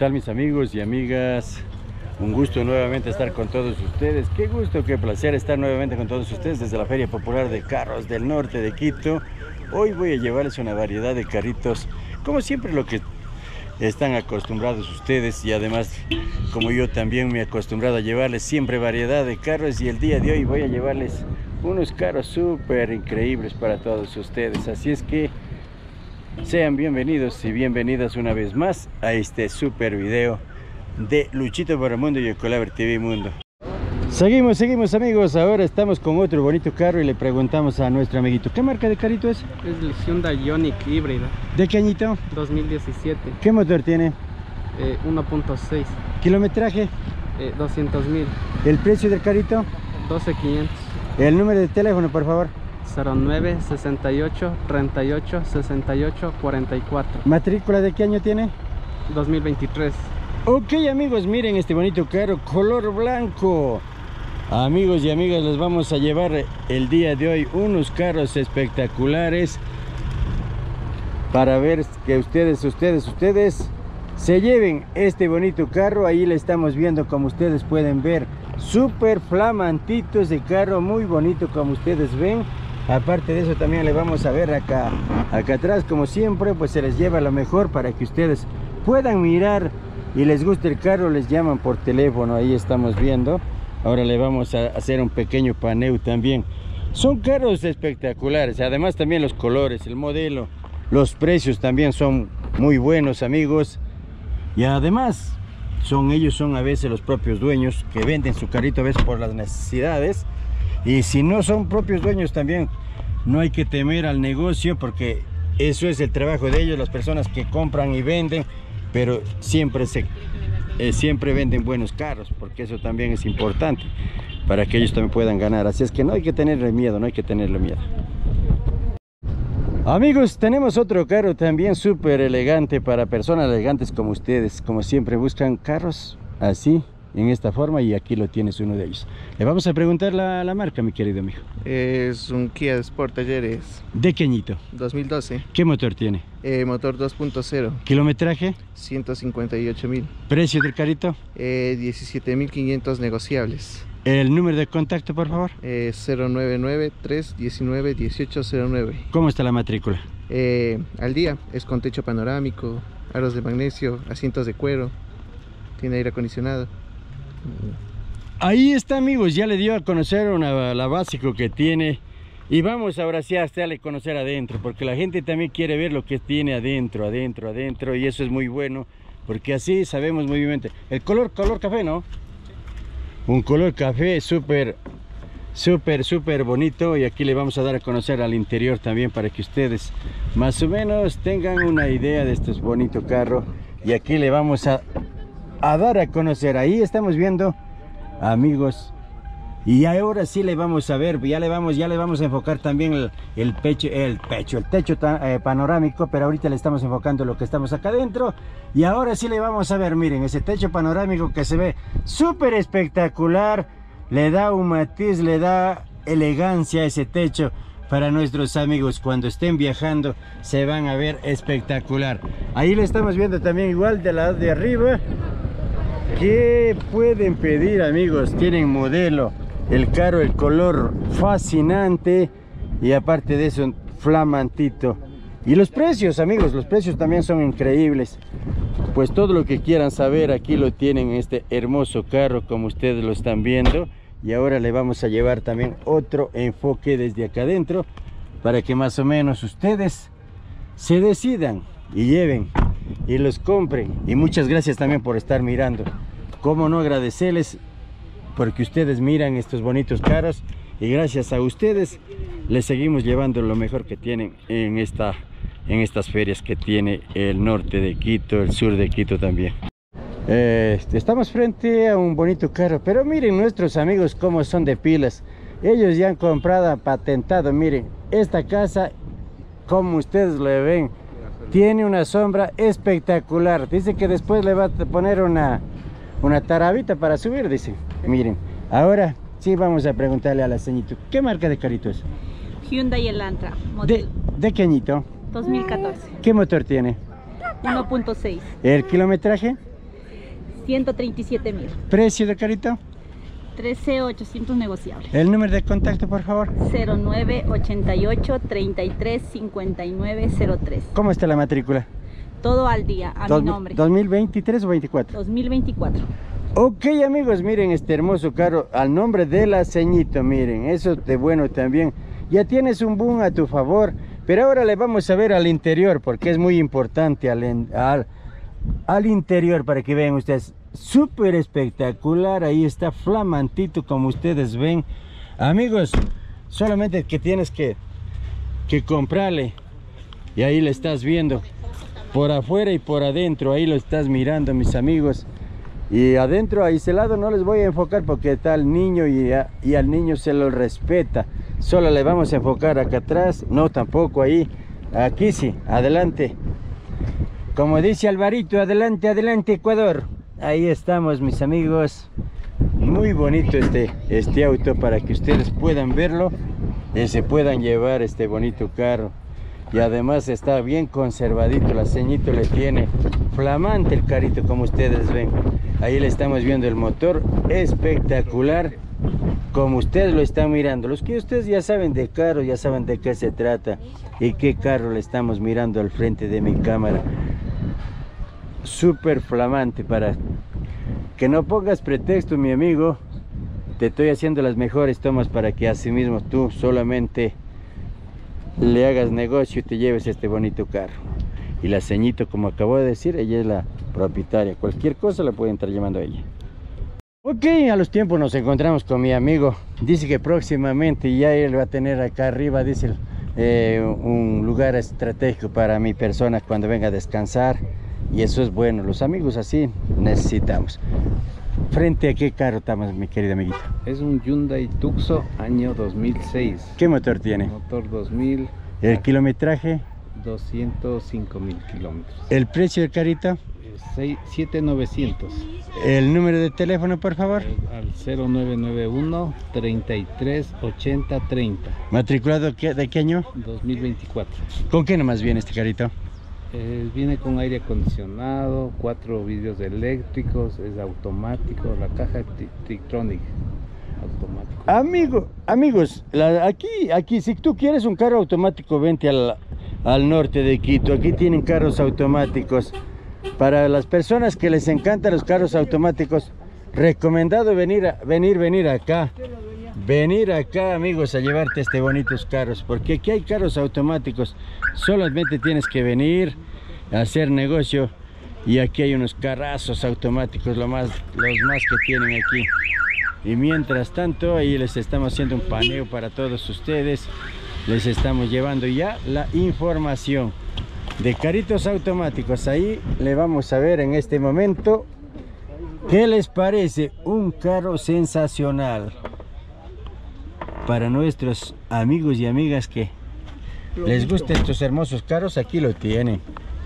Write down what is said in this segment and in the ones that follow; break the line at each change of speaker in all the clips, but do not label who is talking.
tal mis amigos y amigas? Un gusto nuevamente estar con todos ustedes. Qué gusto, qué placer estar nuevamente con todos ustedes desde la Feria Popular de Carros del Norte de Quito. Hoy voy a llevarles una variedad de carritos, como siempre lo que están acostumbrados ustedes, y además como yo también me he acostumbrado a llevarles siempre variedad de carros, y el día de hoy voy a llevarles unos carros súper increíbles para todos ustedes. Así es que sean bienvenidos y bienvenidas una vez más a este super video de Luchito para el Mundo y Ecolaver TV Mundo. Seguimos amigos, ahora estamos con otro bonito carro y le preguntamos a nuestro amiguito, ¿qué marca de carrito es?
Es el Hyundai Ioniq híbrida.
¿De qué añito?
2017.
¿Qué motor tiene?
1.6.
¿Kilometraje?
200.000.
¿El precio del carrito?
12.500.
¿El número de teléfono, por favor?
09 68 38 68 44.
¿Matrícula de qué año tiene?
2023.
Ok amigos, miren este bonito carro color blanco. Amigos y amigas, les vamos a llevar el día de hoy unos carros espectaculares para ver que ustedes se lleven este bonito carro. Ahí le estamos viendo, como ustedes pueden ver, súper flamantito ese carro, muy bonito como ustedes ven. Aparte de eso también le vamos a ver acá atrás, como siempre, pues se les lleva lo mejor para que ustedes puedan mirar y les guste el carro. Les llaman por teléfono, ahí estamos viendo. Ahora le vamos a hacer un pequeño paneo también. Son carros espectaculares, además también los colores, el modelo, los precios también son muy buenos amigos. Y además ellos son a veces los propios dueños que venden su carrito a veces por las necesidades. Y si no son propios dueños también no hay que temer al negocio, porque eso es el trabajo de ellos, las personas que compran y venden, pero siempre venden buenos carros, porque eso también es importante para que ellos también puedan ganar. Así es que no hay que tenerle miedo, Amigos, tenemos otro carro también súper elegante para personas elegantes como ustedes. Como siempre buscan carros así, en esta forma, y aquí lo tienes uno de ellos. Le vamos a preguntar la marca, mi querido amigo.
Es un Kia Sportageres.
¿De qué añito?
2012.
¿Qué motor tiene?
Motor 2.0.
¿Kilometraje?
158.000.
¿Precio del carrito?
17.500 negociables.
¿El número de contacto, por favor?
099 319 1809.
¿Cómo está la matrícula?
Al día, es con techo panorámico, aros de magnesio, asientos de cuero, tiene aire acondicionado.
Ahí está amigos, ya le dio a conocer la básico que tiene. Y vamos ahora sí a hacerle conocer adentro, porque la gente también quiere ver lo que tiene adentro, y eso es muy bueno, porque así sabemos muy bien. El color café, ¿no? Un color café súper bonito, y aquí le vamos a dar a conocer al interior también para que ustedes más o menos tengan una idea de este bonito carro. Y aquí le vamos a dar a conocer, ahí estamos viendo amigos, y ahora sí le vamos a ver, ya le vamos a enfocar también el techo panorámico, pero ahorita le estamos enfocando lo que estamos acá adentro. Y ahora sí le vamos a ver, miren, ese techo panorámico que se ve súper espectacular, le da un matiz, le da elegancia a ese techo. Para nuestros amigos cuando estén viajando se van a ver espectacular. Ahí le estamos viendo también igual del lado de arriba. ¿Qué pueden pedir amigos? Tienen modelo, el carro, el color fascinante, y aparte de eso flamantito. Y los precios amigos, los precios también son increíbles. Pues todo lo que quieran saber aquí lo tienen en este hermoso carro, como ustedes lo están viendo. Y ahora le vamos a llevar también otro enfoque desde acá adentro, para que más o menos ustedes se decidan y lleven y los compren. Y muchas gracias también por estar mirando. Cómo no agradecerles, porque ustedes miran estos bonitos carros, y gracias a ustedes les seguimos llevando lo mejor que tienen en estas ferias que tiene el norte de Quito, el sur de Quito también. Estamos frente a un bonito carro, pero miren nuestros amigos cómo son de pilas. Ellos ya han comprado, patentado. Miren, esta casa, como ustedes lo ven, tiene una sombra espectacular. Dice que después le va a poner una tarabita para subir, dice. Miren, ahora sí vamos a preguntarle a la señorita, ¿qué marca de carrito es?
Hyundai Elantra.
¿De qué añito?
2014.
¿Qué motor tiene?
1.6.
¿El kilometraje?
137.000.
¿Precio de carrito?
13.800 negociable.
El número de contacto, por favor.
0988 33 59 03.
¿Cómo está la matrícula?
Todo al día, a mi nombre.
¿2023 o 24?
2024.
Ok, amigos, miren este hermoso carro al nombre de la ceñito, miren, eso de bueno también. Ya tienes un boom a tu favor, pero ahora le vamos a ver al interior, porque es muy importante al interior para que vean ustedes. Súper espectacular, ahí está flamantito como ustedes ven. Amigos, solamente que tienes que comprarle, y ahí le estás viendo por afuera y por adentro, ahí lo estás mirando, mis amigos. Y adentro, a ese lado no les voy a enfocar porque está el niño y al niño se lo respeta. Solo le vamos a enfocar acá atrás, no tampoco ahí. Aquí sí, adelante. Como dice Alvarito, adelante, adelante Ecuador. Ahí estamos, mis amigos. Muy bonito este auto para que ustedes puedan verlo y se puedan llevar este bonito carro. Y además está bien conservadito, la ceñito le tiene flamante el carrito como ustedes ven. Ahí le estamos viendo el motor espectacular como ustedes lo están mirando. Los que ustedes ya saben de carro, ya saben de qué se trata y qué carro le estamos mirando al frente de mi cámara. Súper flamante, para que no pongas pretexto, mi amigo. Te estoy haciendo las mejores tomas para que así mismo tú solamente le hagas negocio y te lleves este bonito carro. Y la ceñito, como acabo de decir, ella es la propietaria. Cualquier cosa la pueden estar llamando a ella. Ok, a los tiempos nos encontramos con mi amigo. Dice que próximamente ya él va a tener acá arriba, dice, un lugar estratégico para mi persona cuando venga a descansar. Y eso es bueno, los amigos así necesitamos. ¿Frente a qué carro estamos, mi querido amiguito?
Es un Hyundai Tucson año 2006.
¿Qué motor tiene?
Motor 2000.
¿El kilometraje?
205.000 kilómetros.
¿El precio del carrito?
7,900.
¿El número de teléfono, por favor?
Al 0991 33 80 30.
¿Matriculado de qué año?
2024.
¿Con qué nomás viene este carrito?
Viene con aire acondicionado, 4 vidrios eléctricos, es automático, la caja Tiptronic automático. Amigos,
aquí si tú quieres un carro automático, vente al norte de Quito. Aquí tienen carros automáticos. Para las personas que les encantan los carros automáticos, recomendado venir acá. Venir acá, amigos, a llevarte este bonitos carros, porque aquí hay carros automáticos. Solamente tienes que venir a hacer negocio. Y aquí hay unos carrazos automáticos, los más que tienen aquí. Y mientras tanto, ahí les estamos haciendo un paneo para todos ustedes. Les estamos llevando ya la información de carritos automáticos. Ahí le vamos a ver en este momento. ¿Qué les parece? Un carro sensacional. Para nuestros amigos y amigas que les gustan estos hermosos carros, aquí lo tienen.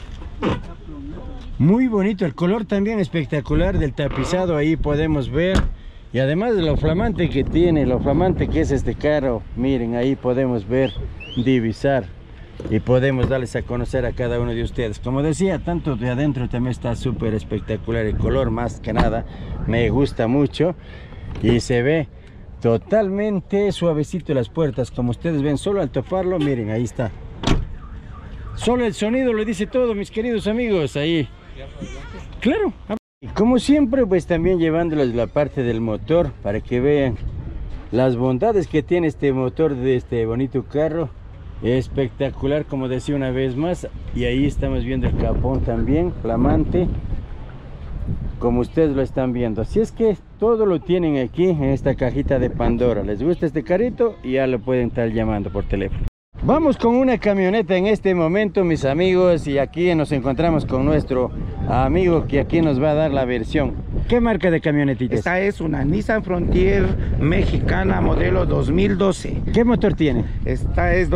Muy bonito, el color también espectacular del tapizado, ahí podemos ver. Y además de lo flamante que tiene, lo flamante que es este carro, miren, ahí podemos ver, divisar. Y podemos darles a conocer a cada uno de ustedes. Como decía, tanto de adentro también está súper espectacular. El color más que nada me gusta mucho. Y se ve totalmente suavecito las puertas, como ustedes ven, solo al toparlo, miren, ahí está. Solo el sonido lo dice todo, mis queridos amigos, ahí. Claro. Y como siempre, pues también llevándoles la parte del motor, para que vean las bondades que tiene este motor de este bonito carro. Espectacular, como decía una vez más. Y ahí estamos viendo el capón también, flamante, como ustedes lo están viendo. Así es que todo lo tienen aquí en esta cajita de Pandora. Les gusta este carrito y ya lo pueden estar llamando por teléfono. Vamos con una camioneta en este momento, mis amigos, y aquí nos encontramos con nuestro amigo que aquí nos va a dar la versión. ¿Qué marca de camionetita?
Esta es una Nissan Frontier mexicana modelo 2012.
¿Qué motor tiene?
Esta es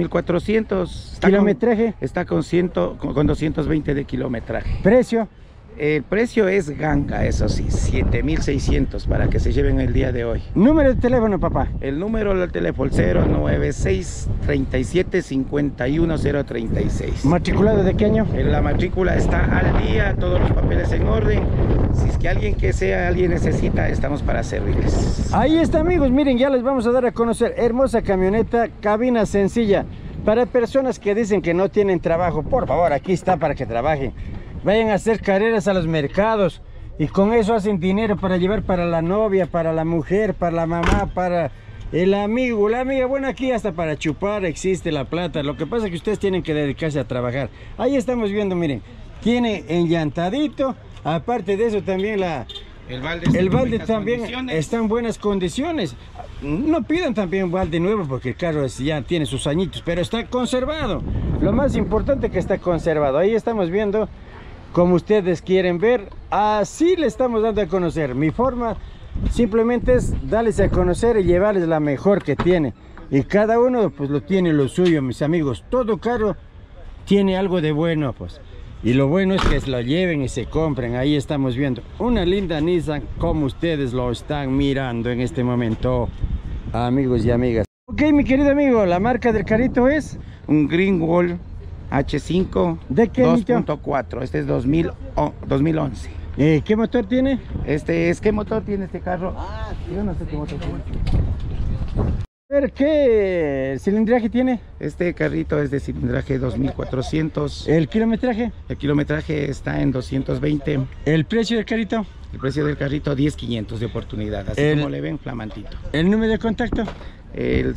2400.
¿Kilometraje?
Está con 220 de kilometraje.
¿Precio?
El precio es ganga, eso sí, 7.600 para que se lleven el día de hoy.
Número de teléfono, papá.
El número del teléfono 096 37 51 036.
¿Matriculado de qué año?
La matrícula está al día, todos los papeles en orden. Si es que alguien necesita, estamos para servirles.
Ahí está, amigos, miren, ya les vamos a dar a conocer. Hermosa camioneta, cabina sencilla. Para personas que dicen que no tienen trabajo, por favor, aquí está para que trabajen. Vayan a hacer carreras a los mercados y con eso hacen dinero para llevar para la novia, para la mujer, para la mamá, para el amigo, la amiga. Bueno, aquí hasta para chupar existe la plata. Lo que pasa es que ustedes tienen que dedicarse a trabajar. Ahí estamos viendo, miren, tiene enllantadito. Aparte de eso también el balde también está en buenas condiciones. No pidan también un balde nuevo porque el carro ya tiene sus añitos, pero está conservado. Lo más importante es que está conservado. Ahí estamos viendo, como ustedes quieren ver, así le estamos dando a conocer. Mi forma simplemente es darles a conocer y llevarles la mejor que tiene. Y cada uno pues lo tiene lo suyo, mis amigos. Todo carro tiene algo de bueno, pues. Y lo bueno es que se lo lleven y se compren. Ahí estamos viendo una linda Nissan como ustedes lo están mirando en este momento, amigos y amigas. Ok, mi querido amigo, la marca del carrito es
un Greenwald H5
¿de qué
2.4. Este es 2011.
¿Qué motor tiene?
¿Qué motor tiene este carro? Yo no sé qué motor tiene.
A ver, ¿qué cilindraje tiene?
Este carrito es de cilindraje 2400.
¿El kilometraje?
El kilometraje está en 220.
¿El precio del carrito?
El precio del carrito 10.500 de oportunidad, así como le ven, flamantito.
¿El número de contacto?
El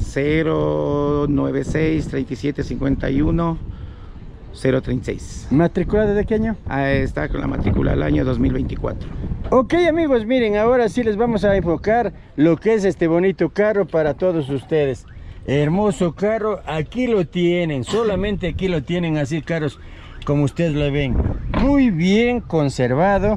096 37 51 036.
¿Matriculado de qué año?
Está con la matrícula del año 2024.
Ok, amigos, miren, ahora sí les vamos a enfocar lo que es este bonito carro para todos ustedes. Hermoso carro, aquí lo tienen, solamente aquí lo tienen así, carros como ustedes lo ven. Muy bien conservado.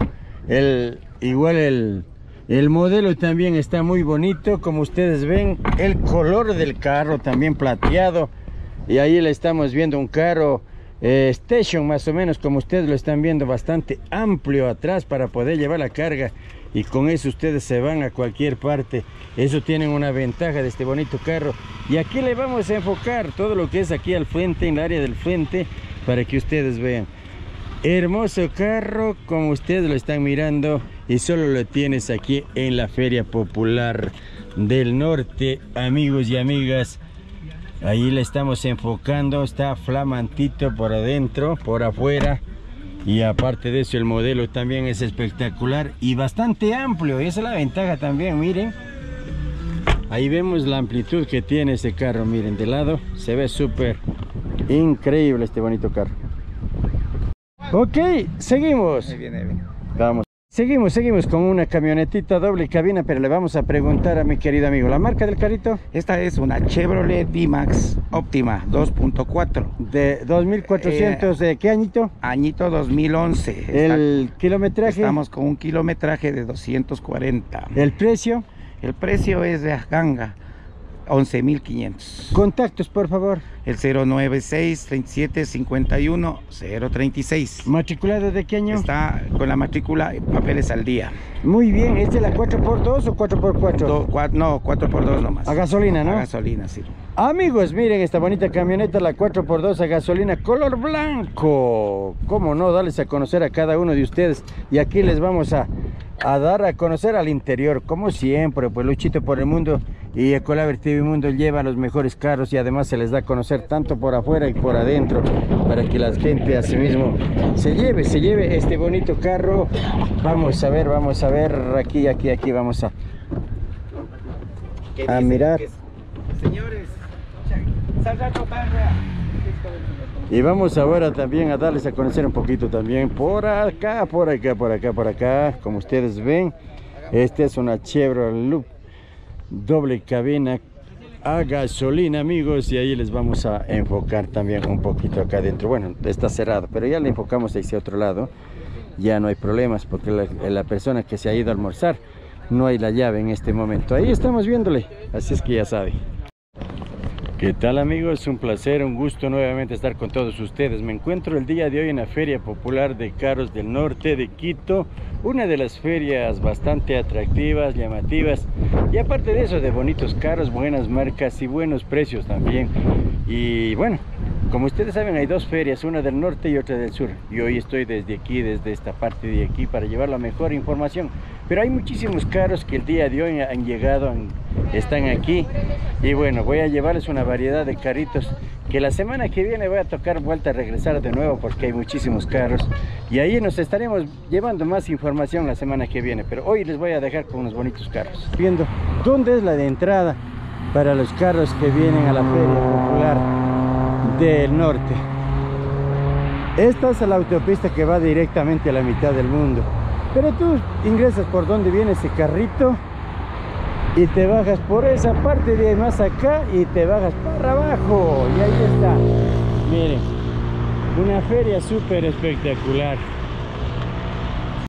Igual el modelo también está muy bonito, como ustedes ven. El color del carro también plateado. Y ahí le estamos viendo un carro station, más o menos, como ustedes lo están viendo, bastante amplio atrás para poder llevar la carga. Y con eso ustedes se van a cualquier parte. Eso tienen una ventaja de este bonito carro. Y aquí le vamos a enfocar todo lo que es aquí al frente, en el área del frente, para que ustedes vean. Hermoso carro como ustedes lo están mirando, y solo lo tienes aquí en la Feria Popular del Norte, amigos y amigas. Ahí le estamos enfocando, está flamantito por adentro, por afuera. Y aparte de eso, el modelo también es espectacular y bastante amplio. Y esa es la ventaja también, miren. Ahí vemos la amplitud que tiene este carro, miren, de lado se ve súper increíble este bonito carro. Ok, seguimos.
Ahí viene.
Vamos. Seguimos con una camionetita doble cabina, pero le vamos a preguntar a mi querido amigo, ¿la marca del carrito?
Esta es una Chevrolet D-Max Optima 2.4.
De 2400, ¿de qué añito?
Añito 2011.
¿El kilometraje?
Estamos con un kilometraje de 240.
¿El precio?
El precio es de ganga, 11.500.
Contactos, por favor.
El 096 37 51 036.
¿Matriculado de qué año?
Está con la matrícula y papeles al día.
Muy bien, ¿es de la 4x2 o 4x4?
No, 4x2 nomás.
A gasolina, ¿no?
A gasolina, sí.
Amigos, miren esta bonita camioneta, la 4x2 a gasolina, color blanco. ¿Cómo no? Darles a conocer a cada uno de ustedes. Y aquí les vamos a dar a conocer al interior, como siempre, pues Luchito por el Mundo y Ecolaver TV Mundo lleva los mejores carros, y además se les da a conocer tanto por afuera y por adentro, para que la gente así mismo se lleve este bonito carro. Vamos a ver, aquí vamos a mirar.
Señores,
y vamos ahora también a darles a conocer un poquito también por acá, como ustedes ven. Esta es una Chevrolet Loop doble cabina a gasolina, amigos, y ahí les vamos a enfocar también un poquito acá adentro. Bueno, está cerrado, pero ya le enfocamos a ese otro lado. Ya no hay problemas porque la persona que se ha ido a almorzar no hay la llave en este momento. Ahí estamos viéndole, así es que ya sabe. ¿Qué tal amigos? Un placer, un gusto nuevamente estar con todos ustedes. Me encuentro el día de hoy en la Feria Popular de Carros del Norte de Quito, una de las ferias bastante atractivas, llamativas, y aparte de eso, de bonitos carros, buenas marcas y buenos precios también. Y bueno, como ustedes saben, hay dos ferias, una del norte y otra del sur, y hoy estoy desde aquí, desde esta parte de aquí, para llevar la mejor información. Pero hay muchísimos carros que el día de hoy han llegado, están aquí, y bueno, voy a llevarles una variedad de carritos que la semana que viene voy a tocar vuelta a regresar de nuevo, porque hay muchísimos carros, y ahí nos estaremos llevando más información la semana que viene. Pero hoy les voy a dejar con unos bonitos carros. Viendo dónde es la de entrada para los carros que vienen a la Feria Popular del Norte. Esta es la autopista que va directamente a la mitad del mundo, pero tú ingresas por donde viene ese carrito y te bajas por esa parte de más acá y te bajas para abajo, y ahí está. Miren, una feria súper espectacular.